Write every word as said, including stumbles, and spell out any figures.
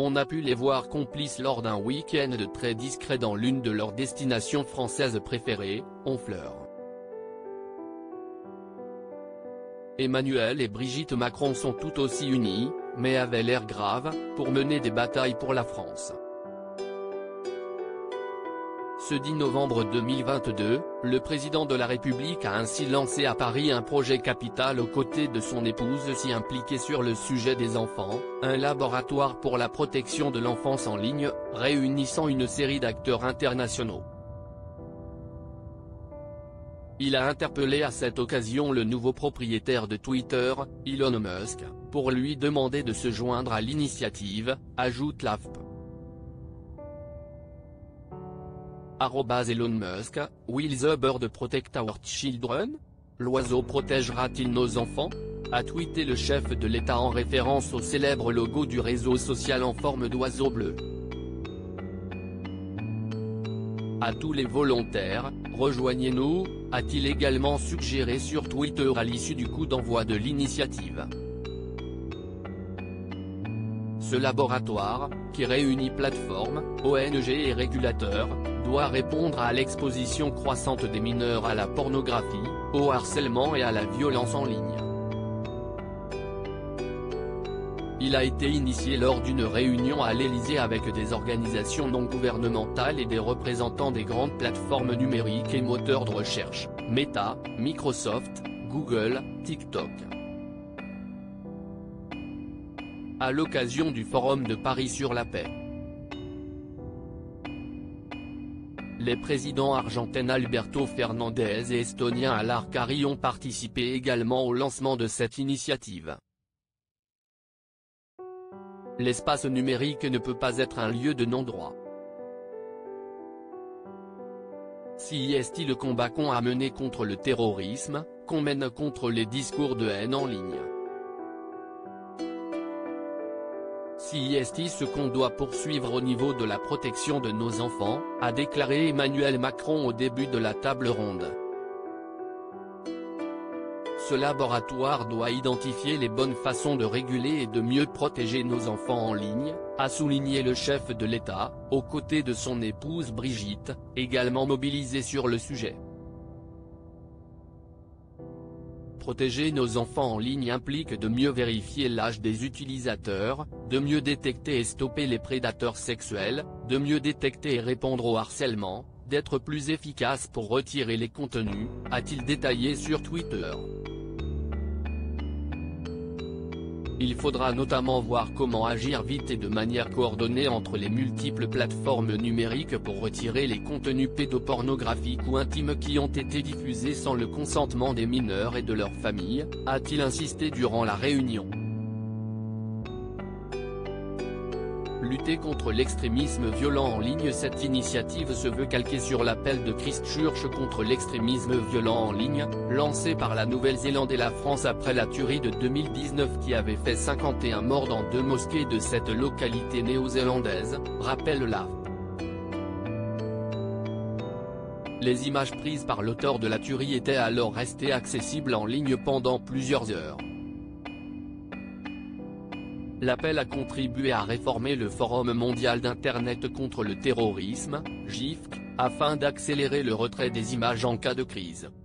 on a pu les voir complices lors d'un week-end très discret dans l'une de leurs destinations françaises préférées, Honfleur. Emmanuel et Brigitte Macron sont tout aussi unis, mais avaient l'air grave, pour mener des batailles pour la France. Ce dix novembre deux mille vingt-deux, le président de la République a ainsi lancé à Paris un projet capital aux côtés de son épouse si impliquée sur le sujet des enfants, un laboratoire pour la protection de l'enfance en ligne, réunissant une série d'acteurs internationaux. Il a interpellé à cette occasion le nouveau propriétaire de Twitter, Elon Musk, pour lui demander de se joindre à l'initiative, ajoute l'A F P. Arrobase Elon Musk, will the bird protect our children? L'oiseau protégera-t-il nos enfants? A tweeté le chef de l'État en référence au célèbre logo du réseau social en forme d'oiseau bleu. À tous les volontaires, rejoignez-nous, a-t-il également suggéré sur Twitter à l'issue du coup d'envoi de l'initiative. Ce laboratoire, qui réunit plateformes, O N G et régulateurs, doit répondre à l'exposition croissante des mineurs à la pornographie, au harcèlement et à la violence en ligne. Il a été initié lors d'une réunion à l'Élysée avec des organisations non gouvernementales et des représentants des grandes plateformes numériques et moteurs de recherche, Meta, Microsoft, Google, TikTok. À l'occasion du Forum de Paris sur la paix. Les présidents argentins Alberto Fernandez et estonien Alar Kari ont participé également au lancement de cette initiative. L'espace numérique ne peut pas être un lieu de non-droit. Si est-il le combat qu'on a mené contre le terrorisme, qu'on mène contre les discours de haine en ligne? Si est-il ce qu'on doit poursuivre au niveau de la protection de nos enfants, a déclaré Emmanuel Macron au début de la table ronde. Ce laboratoire doit identifier les bonnes façons de réguler et de mieux protéger nos enfants en ligne, a souligné le chef de l'État, aux côtés de son épouse Brigitte, également mobilisée sur le sujet. Protéger nos enfants en ligne implique de mieux vérifier l'âge des utilisateurs, de mieux détecter et stopper les prédateurs sexuels, de mieux détecter et répondre au harcèlement, d'être plus efficace pour retirer les contenus, a-t-il détaillé sur Twitter. Il faudra notamment voir comment agir vite et de manière coordonnée entre les multiples plateformes numériques pour retirer les contenus pédopornographiques ou intimes qui ont été diffusés sans le consentement des mineurs et de leurs familles, a-t-il insisté durant la réunion. Lutter contre l'extrémisme violent en ligne. Cette initiative se veut calquée sur l'appel de Christchurch contre l'extrémisme violent en ligne, lancé par la Nouvelle-Zélande et la France après la tuerie de deux mille dix-neuf qui avait fait cinquante et un morts dans deux mosquées de cette localité néo-zélandaise, rappelle l'A F P. Les images prises par l'auteur de la tuerie étaient alors restées accessibles en ligne pendant plusieurs heures. L'appel a contribué à réformer le Forum mondial d'Internet contre le terrorisme, G I F C, afin d'accélérer le retrait des images en cas de crise.